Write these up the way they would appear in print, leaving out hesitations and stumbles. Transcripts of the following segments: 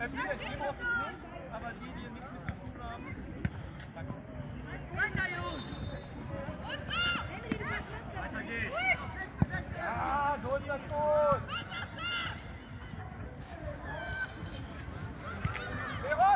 Peter, ich brauche es nicht, aber die nichts mit zu tun haben. Danke. Weiter, Jungs! Weiter geht's! Ja, so ist das gut! Leron!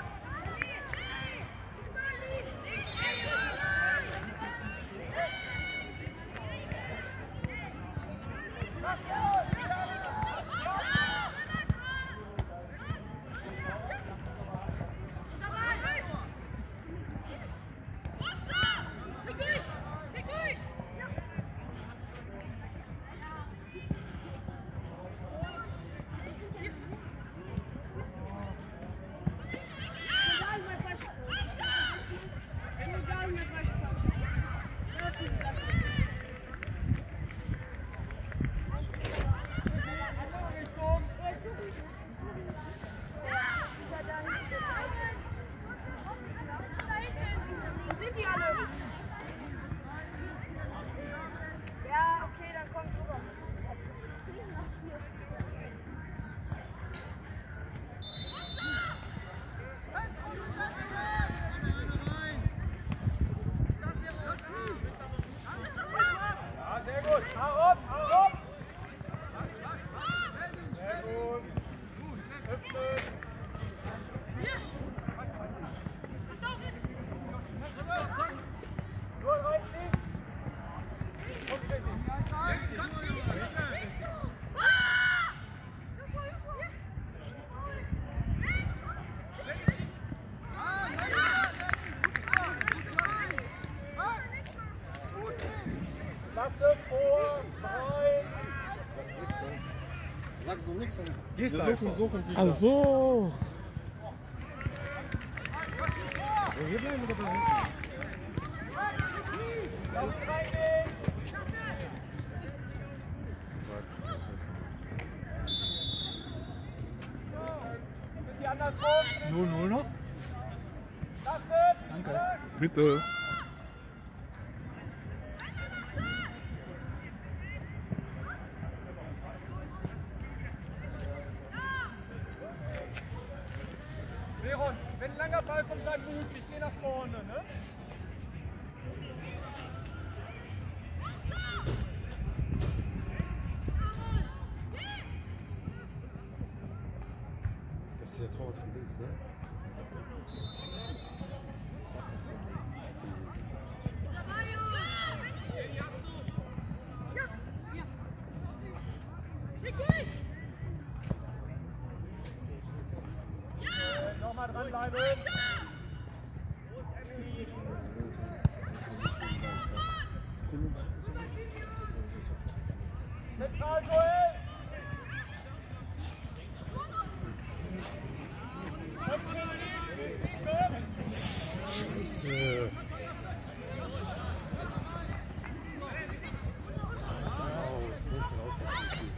Sagst du nichts? Gehst suchen. Ach so. Ja, hier bleiben wir dabei. Die andersrum. 0-0 noch? Danke. Bitte. Leron, wenn ein langer Ball kommt, bleib mutig, geh nach vorne, ne? Das ist der Torwart von links, ne? Nochmal dranbleiben. Zentral, Joel! Scheiße. Raus, das ist nicht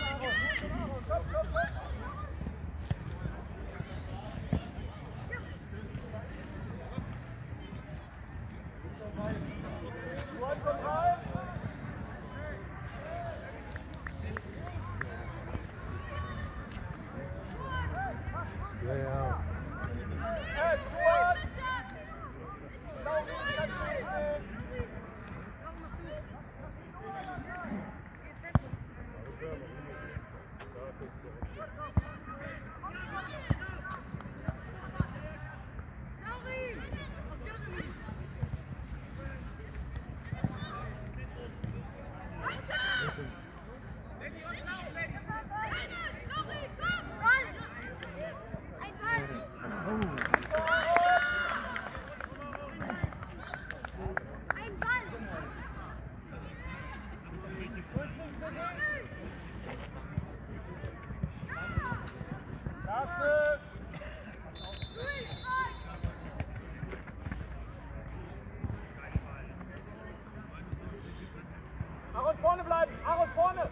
ja. Aaron, vorne bleiben! Aaron, vorne!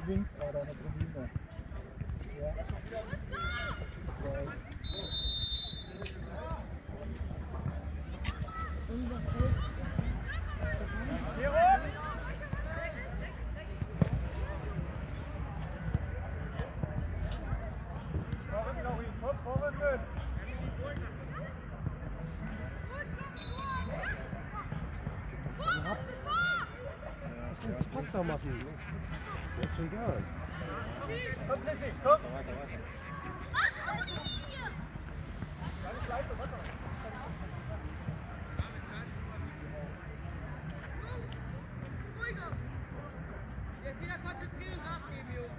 Wings gerade an der Tribüne. Ja. Jetzt Pasta machen. Das ist schon egal. Komm, Lissy, komm! Jetzt wieder konzentrieren und Gas geben, Jungs.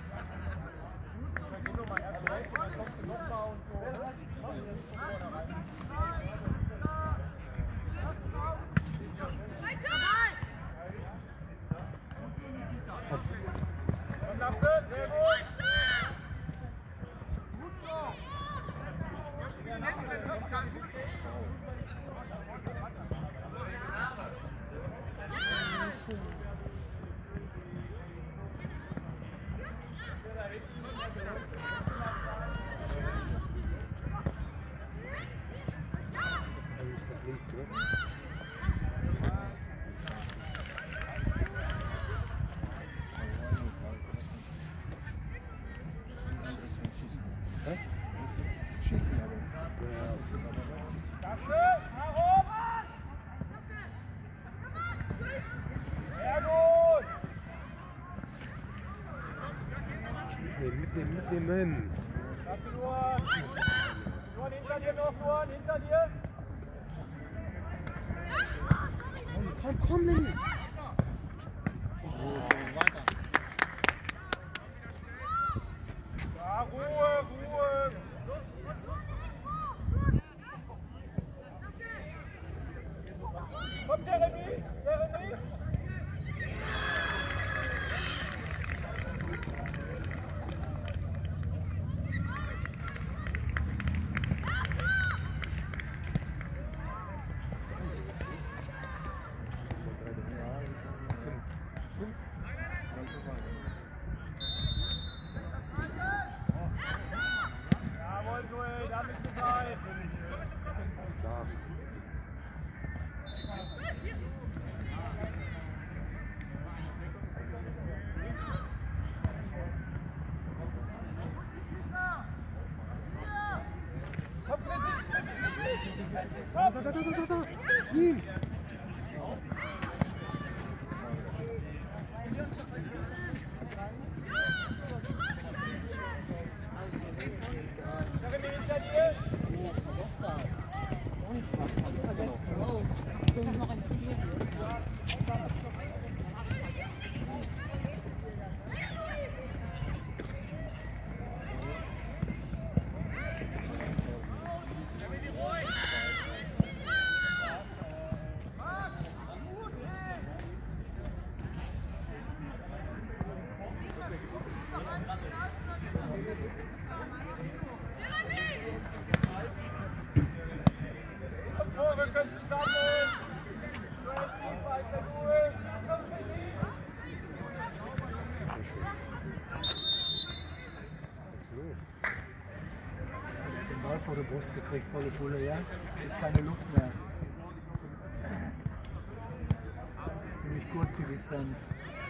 Sehr gut! Schießen aber. Tasche, herum! Sehr gut! Mitnehmen. Danke, Luan! Luan, hinter dir noch, Luan, hinter dir! Komm, Lenny! Ja, Ruhe, Ruhe! Komm, Jeremy! Jeremy! Jawohl, Joel, da bist du bereit! Da. Komm, Da. Ihn! Jeremy, hinter dir! Komm, Rücken zusammen! Weiter durch! Komm, Lissy! Sehr schön. Was ist los? Den Ball vor der Brust gekriegt, volle Pulle, ja? Gibt keine Luft mehr. Ziemlich kurz die Distanz.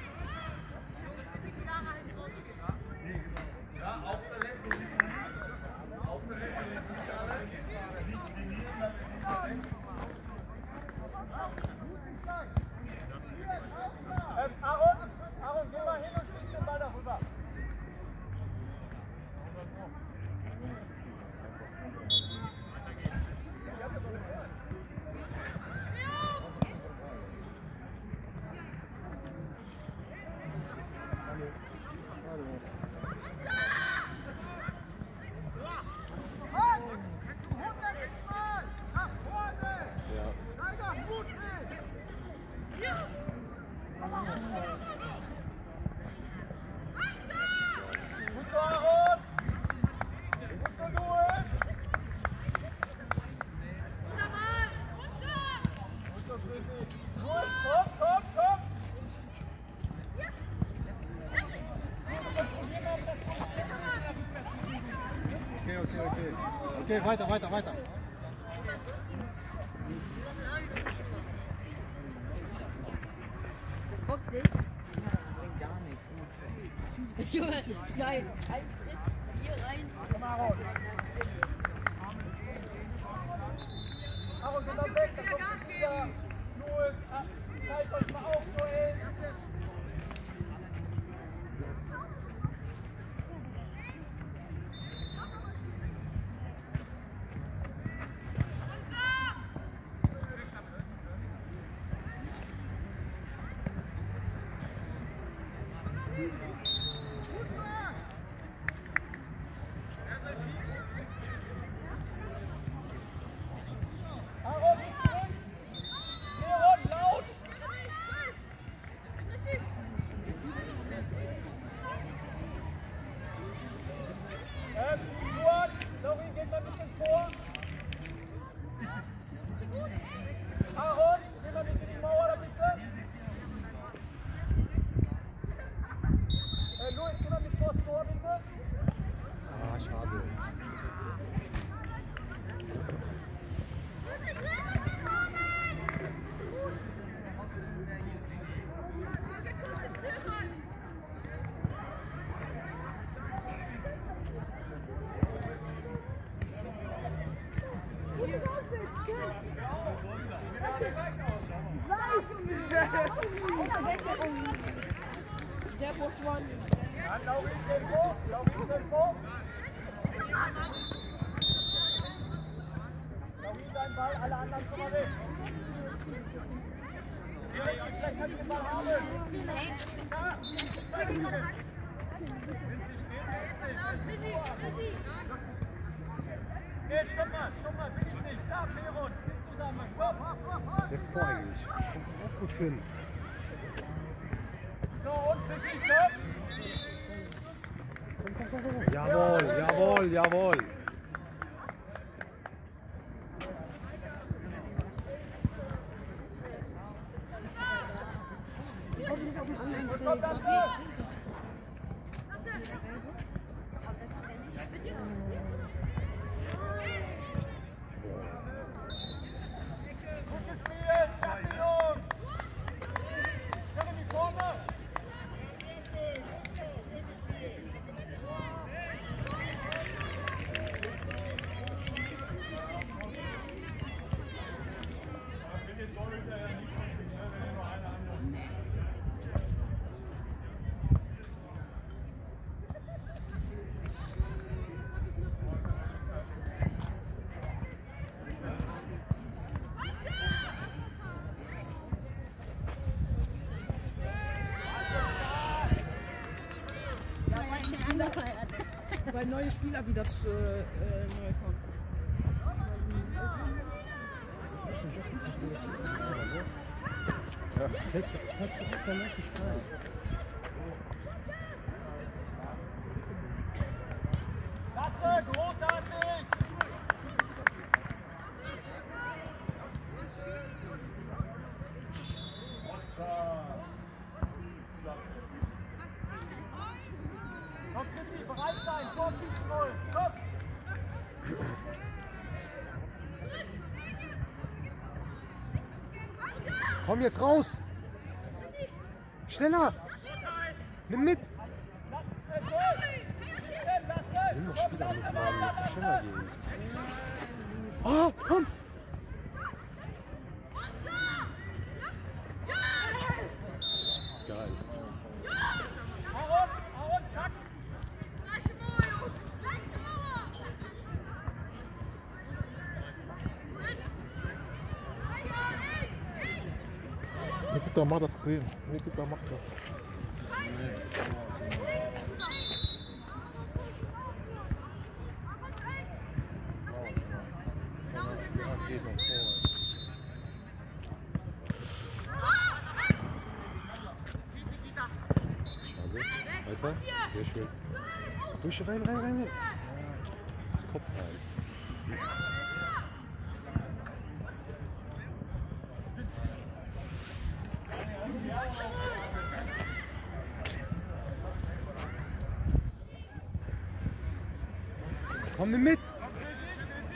Aaron, geh mal hin und schieß den Ball darüber. Gut so, Aaron! Gut so, Joel! Gut so, Lissy! Gut, komm! Okay, weiter, weiter, weiter. Junge, geil. Hier rein. Komm mal raus. Aaron, geh mal weg, da kommt wieder. Louis, zeigt euch mal auf, Joel. Der muss man. Laurin, Tempo. Laurin, dein Ball, alle anderen schon mal weg. Vielleicht kannst du den Ball haben. Nee, stopp mal, will ich nicht. Da, Peron, zusammen. Jetzt vor eigentlich. Was gut hin. So, und richtig, stopp. Komm. Jawohl. Komm, das Weil neue Spieler wieder neu kommen. Ja, kannst du auch dann nicht schreiben. Klasse, großartig! Komm, Christi, bereit sein, Vorschießen wollen, komm! Komm jetzt raus! Schneller! Nimm mit! Nimm doch Spieler mit, Mann, das muss schneller gehen. Oh, komm! Geil. Aaron, zack! Nikita, mach das Screen. Nikita, mach das. Weiter. Sehr schön. Durch, rein. Kopf rein. Komm, nimm mit!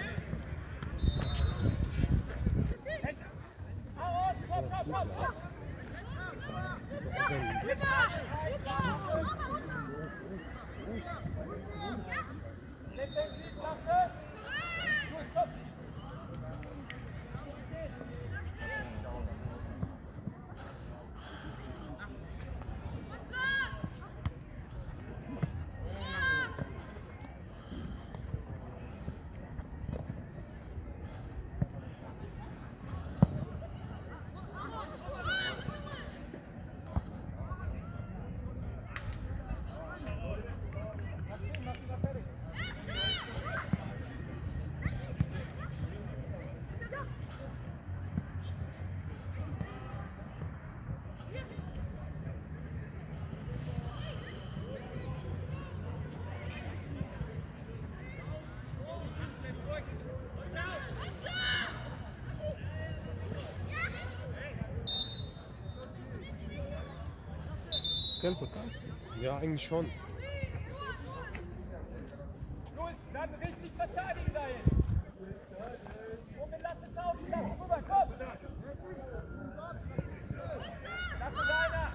Gelb bekommen? Ja, eigentlich schon. Los, dann richtig verteidigen da hin. Und wir lassen es auf, lass es rüber, komm. Lass es einer.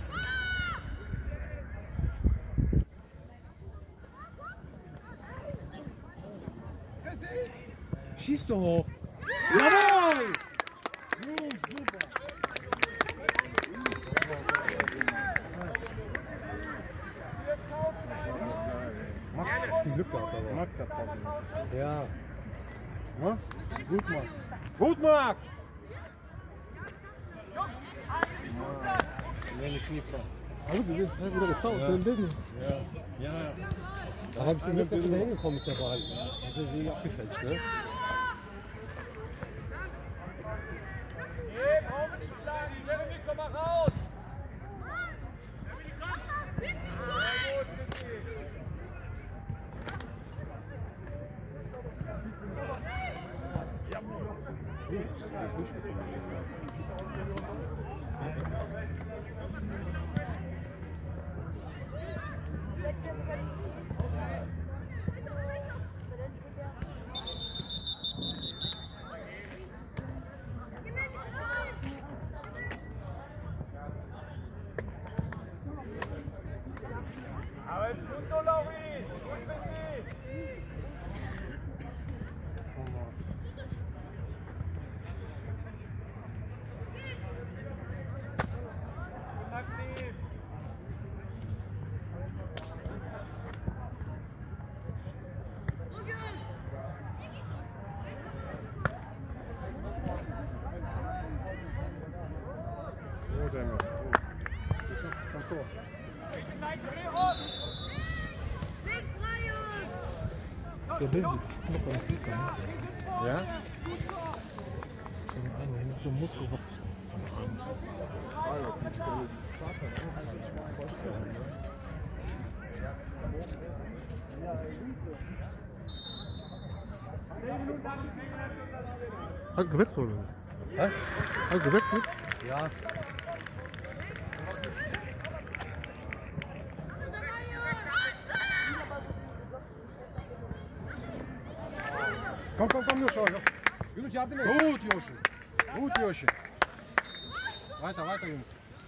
Schieß doch hoch! Jawohl! Super. Max hat zum Glück gehabt, aber. Max hat Pause. Ja. Ja? Gut, Max. Gut, Max! Meine Knipser. Also, du bist wieder getaucht, Ja. den Ding. Ja. Da habe ich den Glück, dass du da hingekommen bist, aber halt. Das ist irgendwie abgefälscht, ne? Nee, brauchen wir nicht schlagen. Jeremy, komm mal raus. Sehr gut, Vicky. Aber ist gut so, Lauri. Gut, Vicky. Maxim. Oh, Dämme. Ist noch am Tor. Nein, dreh raus. Der Bild, guck mal, das ist gar nicht. Ja? So ein Muskelwachs. Hat gewechselt, oder? Hä? Hat gewechselt? Ja. Komm, Joshi. Junus, yardım et. Gut, Joshi. Gut, Joshi. Weiter, Junus.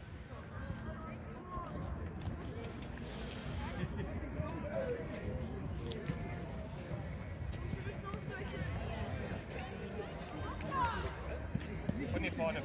Von hier vorne.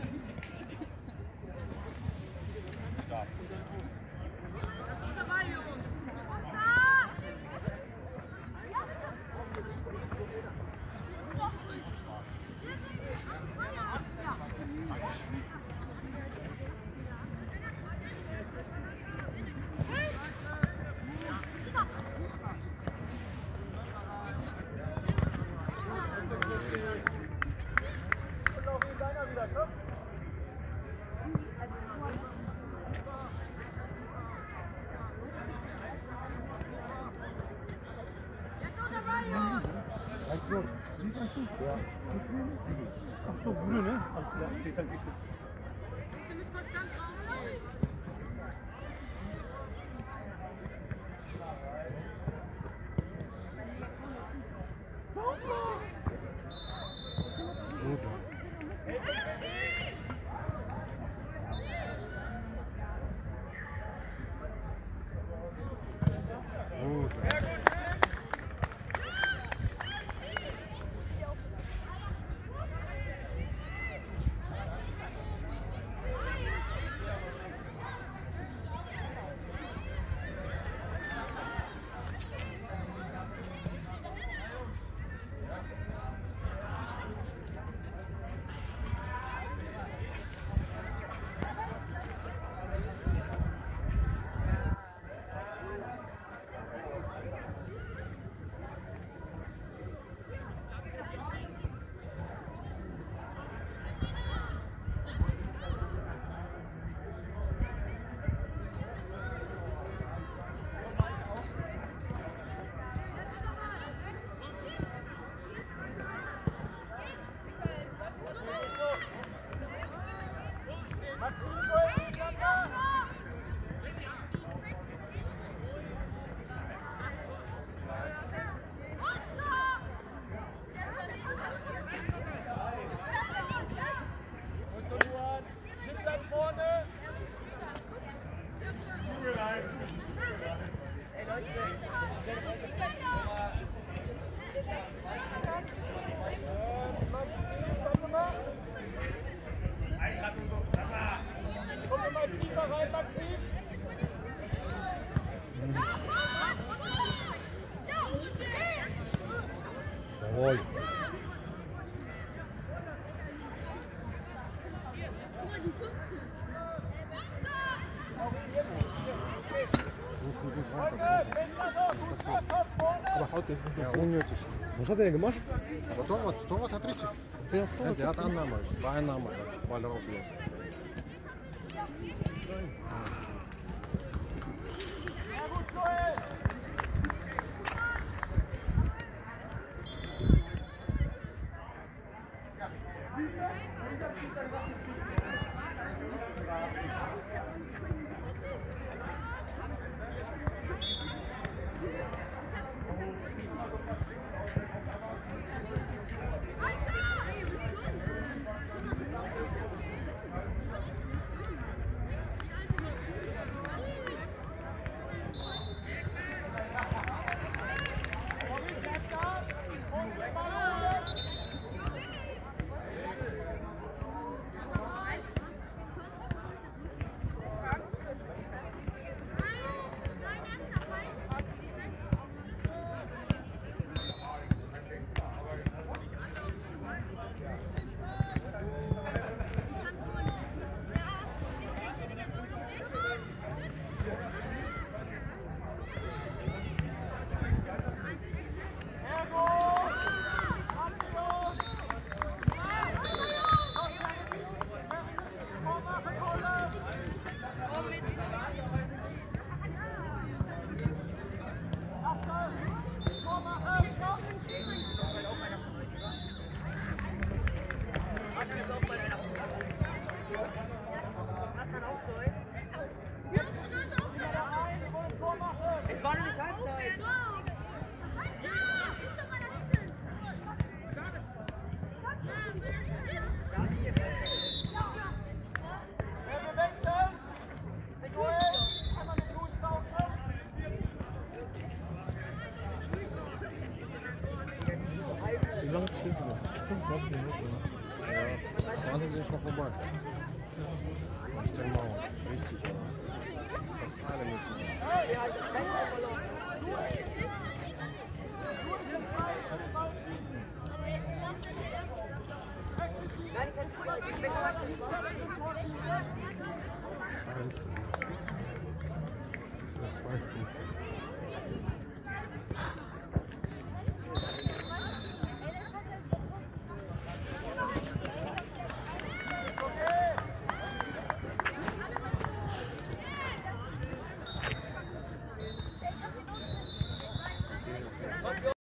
Ach so, Bruder, ne? Alles klar, steht halt richtig. Jawohl. Aber haut jetzt nicht so unnötig. Was hat er denn gemacht? Aber Torwart hat richtig. Ja, der hat Annahme. War Einnahme. Hat Ball rausgelassen. Es war nämlich Halbzeit. Wie lange stehst du noch? 25 Minuten. Ja, 20 sind schon vorbei. Das ist der Mauer. Richtig. Fast alle müssen.